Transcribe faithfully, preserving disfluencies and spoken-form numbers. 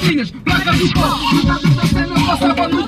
vacinas, placa do pó, metade da cena passava no